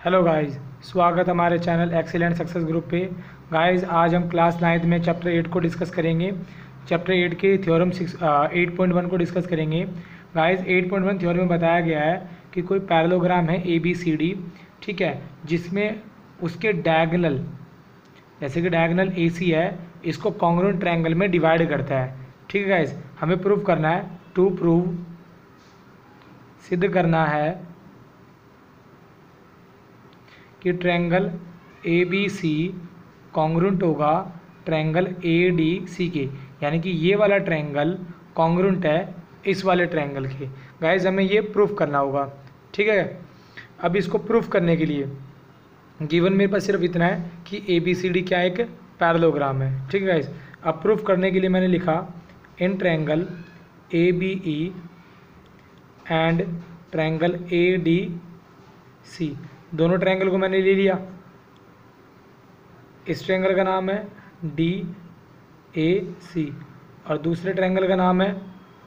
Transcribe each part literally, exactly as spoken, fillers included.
Hello guys, स्वागत हमारे channel excellent success group पे। गाइस आज हम क्लास नाइन्थ में चैप्टर एट को डिस्कस करेंगे। चैप्टर एट के theorem six eight point one को डिस्कस करेंगे। Guys eight point one theorem में बताया गया है कि कोई पैरेललोग्राम है ए बी सी डी, ठीक है, जिसमें उसके डायगोनल, जैसे कि डायगोनल ए सी है, इसको कॉन्ग्रुएंट ट्रायंगल में डिवाइड करता है। ठीक है गाइस, हमें प्रूव करना है, टू प्रूव सिद्ध करना है कि triangle A B C congruent होगा ट्रायंगल ए डी सी के, यानी कि ये वाला ट्रायंगल कॉन्ग्रुएंट है इस वाले ट्रायंगल के। गाइस हमें ये प्रूफ करना होगा। ठीक है, अब इसको प्रूफ करने के लिए गिवन मेरे पास सिर्फ इतना है कि ए बी सी डी क्या एक पैरेललोग्राम है। ठीक है गाइस, अब प्रूफ करने के लिए मैंने लिखा इन triangle A B E and triangle A D C, दोनों ट्रायंगल को मैंने ले लिया। इस ट्रायंगल का नाम है डी ए सी और दूसरे ट्रायंगल का नाम है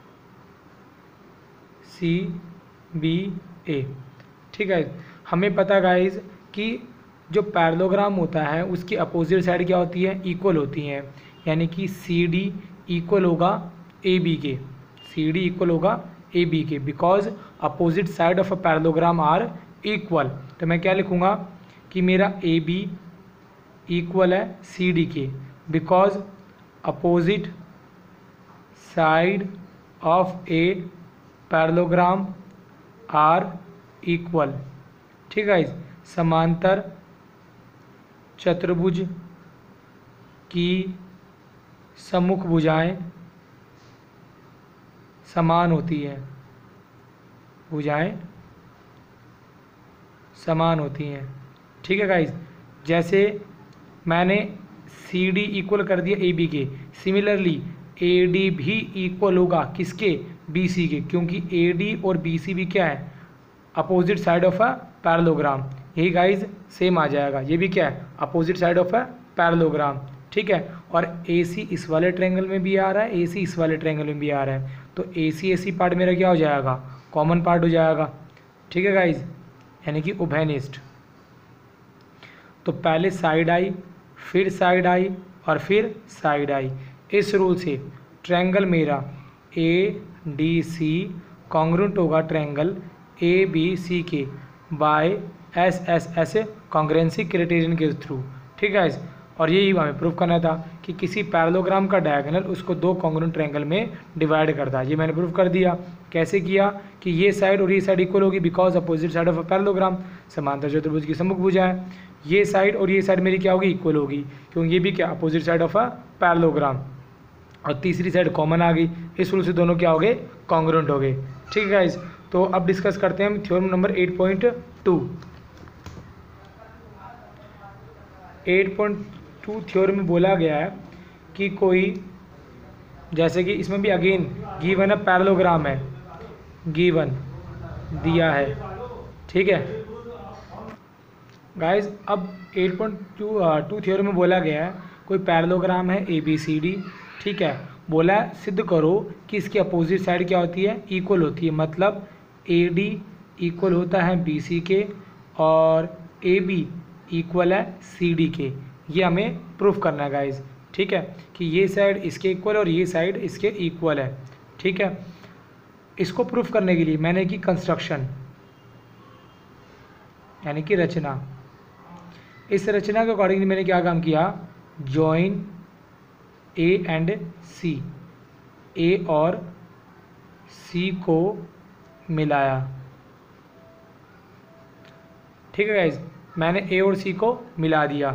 सी बी ए। ठीक है, हमें पता गाइज कि जो पैरेललोग्राम होता है उसकी अपोजिट साइड क्या होती है, इक्वल होती हैं, यानी कि सी डी इक्वल होगा ए बी के, सी डी इक्वल होगा ए बी के, because opposite side of a parallelogram are equal. तो मैं क्या लिखूँगा कि मेरा ए बी इक्वल है सी डी के, because opposite side of a parallelogram are equal. ठीक है, समांतर चतुर्भुज की सम्मुख भुजाएं समान होती हैं, भुजाएं समान होती हैं। ठीक है गाइज, जैसे मैंने सी डी इक्वल कर दिया ए बी के, सिमिलरली ए डी भी इक्वल होगा किसके, बी सी के, क्योंकि ए डी और बी सी भी क्या है, opposite side of a parallelogram. यही गाइज सेम आ जाएगा, ये भी क्या है, opposite side of a parallelogram. ठीक है, और ए सी इस वाले ट्रायंगल में भी आ रहा है, ए सी इस वाले ट्रायंगल में भी आ रहा है, तो ए सी ए सी पार्ट मेरा क्या हो जाएगा, कॉमन पार्ट हो जाएगा। ठीक है गाइज, यानी कि उभयनिष्ठ। तो पहले साइड आई, फिर साइड आई और फिर साइड आई। इस रूल से ट्रायंगल मेरा ए डी सी कॉन्ग्रुएंट होगा ट्रायंगल ए बी सी के by S S S congruency criterion के थ्रू। ठीक है, और यही हमें प्रूव करना था कि किसी पैरेललोग्राम का डायगोनल उसको दो कॉन्ग्रुएंट ट्रायंगल में डिवाइड करता है। ये मैंने प्रूव कर दिया। कैसे किया कि ये साइड और ये साइड इक्वल होगी because opposite side of a parallelogram, समांतर चतुर्भुज की सम्मुख भुजाएं। ये साइड और ये साइड मेरी क्या होगी, इक्वल होगी, क्योंकि ये भी क्या opposite side of a parallelogram. और तीसरी साइड कॉमन आ गई, इस रूल से दोनों क्या हो गए, कॉन्ग्रुएंट हो गए। ठीक है गाइज, तो अब डिस्कस करते हैं हम theorem number eight point two. Eight point two theorem में बोला गया है कि कोई, जैसे कि इसमें भी अगेन गिवन अ पैरेललोग्राम है, गिवन दिया है। ठीक है गाइस, अब एट पॉइंट टू थ्योरम में बोला गया है कोई पैरेललोग्राम है ए बी सी डी। ठीक है, बोला है सिद्ध करो कि इसकी अपोजिट साइड क्या होती है, इक्वल होती है, मतलब ए डी इक्वल होता है बी सी के और ए बी इक्वल है सी डी के। ये हमें प्रूफ करना है गाइज। ठीक है, कि ये साइड इसके इक्वल और ये साइड इसके इक्वल है। ठीक है, इसको प्रूफ करने के लिए मैंने की कंस्ट्रक्शन, यानी कि रचना। इस रचना के अकॉर्डिंगली मैंने क्या काम किया, जॉइन ए एंड सी, ए और सी को मिलाया। ठीक है गाइज, मैंने ए और सी को मिला दिया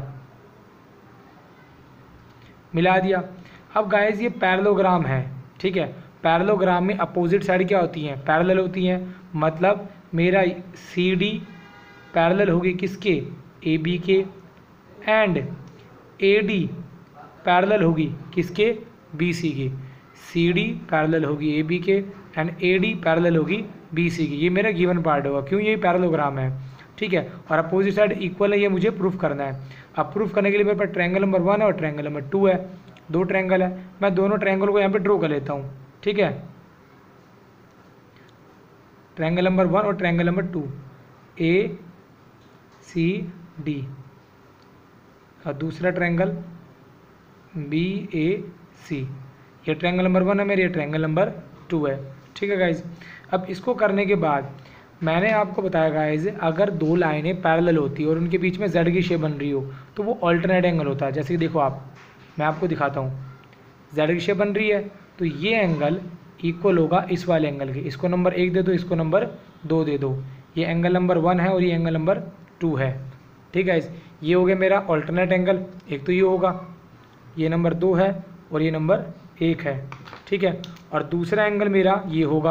मिला दिया अब गाइज ये पैरेललोग्राम है। ठीक है, पैरेललोग्राम में अपोजिट साइड क्या होती हैं, पैरेलल होती हैं, मतलब मेरा सी डी पैरेलल होगी किसके, ए बी के, एंड ए डी पैरेलल होगी किसके, बी सी के। सी डी पैरेलल होगी ए बी के एंड ए डी पैरेलल होगी बी सी की। ये मेरा गिवन पार्ट होगा, क्यों, ये पैरेललोग्राम है। ठीक है, और अपोजिट साइड इक्वल है, ये मुझे प्रूफ करना है। अब प्रूफ करने के लिए मेरे पास ट्रायंगल नंबर वन है और ट्रायंगल नंबर टू है, दो ट्रायंगल है। मैं दोनों ट्रायंगल को यहाँ पे ड्रॉ कर लेता हूँ। ठीक है, ट्रायंगल नंबर वन और triangle number two, A C D, और दूसरा ट्रायंगल बी ए सी। ये ट्रायंगल नंबर वन है मेरे, ये ट्रायंगल नंबर टू है। ठीक है गाइज, अब इसको करने के बाद मैंने आपको बताया गाइज, अगर दो लाइनें पैरेलल होती है और उनके बीच में जेड की शेप बन रही हो तो वो ऑल्टरनेट एंगल होता है। जैसे कि देखो आप, मैं आपको दिखाता हूँ, जेड की शेप बन रही है तो ये एंगल इक्वल होगा इस वाले एंगल के। इसको नंबर एक दे दो, इसको नंबर दो दे दो। ये एंगल नंबर वन है और ये एंगल नंबर टू है। ठीक है, ये हो गया मेरा ऑल्टरनेट एंगल। एक तो ये होगा, ये नंबर दो है और ये नंबर एक है। ठीक है, और दूसरा एंगल मेरा ये होगा।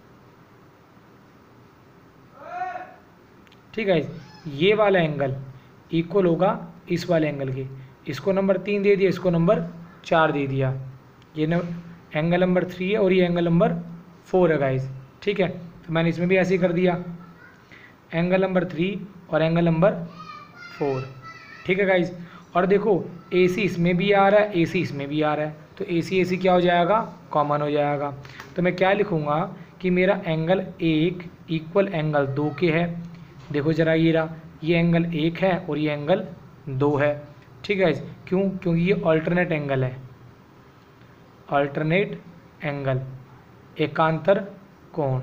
ठीक है, ये वाला एंगल इक्वल होगा इस वाले एंगल के। इसको नंबर तीन दे दिया, इसको नंबर चार दे दिया। ये न एंगल नंबर थ्री है और ये एंगल नंबर फोर है गाइज। ठीक है, तो मैंने इसमें भी ऐसे ही कर दिया, एंगल नंबर थ्री और एंगल नंबर फोर। ठीक है गाइज, और देखो ए सी इसमें भी आ रहा है, ए सी इसमें भी आ रहा है, तो ए सी ए सी क्या हो जाएगा, कॉमन हो जाएगा। तो मैं क्या लिखूँगा कि मेरा एंगल एक इक्वल एंगल दो के है। देखो जरा, ये रहा, ये एंगल एक है और ये एंगल दो है। ठीक है, क्यों? क्योंकि ये ऑल्टरनेट एंगल है, ऑल्टरनेट एंगल, एकांतर कोण।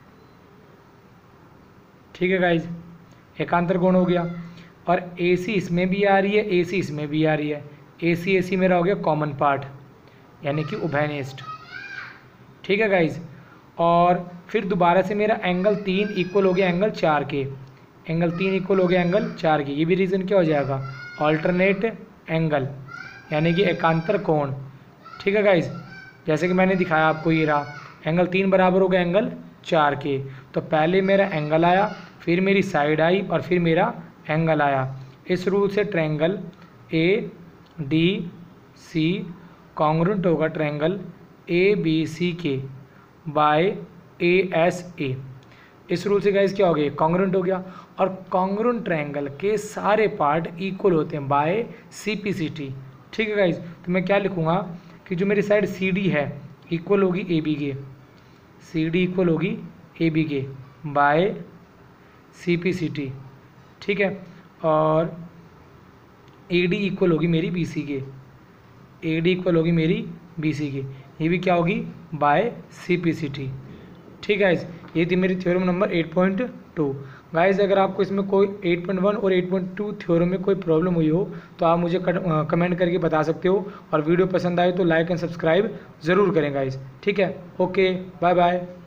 ठीक है गाइज, एकांतर कोण हो गया। और ए सी इसमें भी आ रही है, ए सी इसमें भी आ रही है, ए सी ए सी मेरा हो गया कॉमन पार्ट, यानी कि उभयनिष्ठ। ठीक है गाइज, और फिर दोबारा से मेरा एंगल तीन इक्वल हो गया एंगल चार के, एंगल तीन इक्वल हो गया एंगल चार के। ये भी रीज़न क्या हो जाएगा, ऑल्टरनेट एंगल, यानी कि एकांतर कोण। ठीक है गाइज, जैसे कि मैंने दिखाया आपको, ये रहा एंगल तीन बराबर हो गया एंगल चार के। तो पहले मेरा एंगल आया, फिर मेरी साइड आई और फिर मेरा एंगल आया। इस रूल से triangle A D C congruent होगा ट्रायंगल ए बी सी के बाय ए एस ए। इस रूल से गाइस क्या हो गया, कॉन्ग्रुएंट हो गया। और कॉन्ग्रुएंट ट्रायंगल के सारे पार्ट इक्वल होते हैं by C P C T. ठीक है गाइस, तो मैं क्या लिखूँगा कि जो मेरी साइड सी डी है इक्वल होगी ए बी के, सी डी इक्वल होगी ए बी के by C P C T. ठीक है, और ए डी इक्वल होगी मेरी बी सी के, ए डी इक्वल होगी मेरी बी सी के, ये भी क्या होगी by C P C T. ठीक है, ये थी मेरी theorem number eight point two. Guys, अगर आपको इसमें कोई एट पॉइंट वन और एट पॉइंट टू थ्योरम में कोई प्रॉब्लम हुई हो तो आप मुझे कमेंट करके बता सकते हो, और वीडियो पसंद आए तो लाइक एंड सब्सक्राइब ज़रूर करें गाइज। ठीक है, ओके, बाय बाय।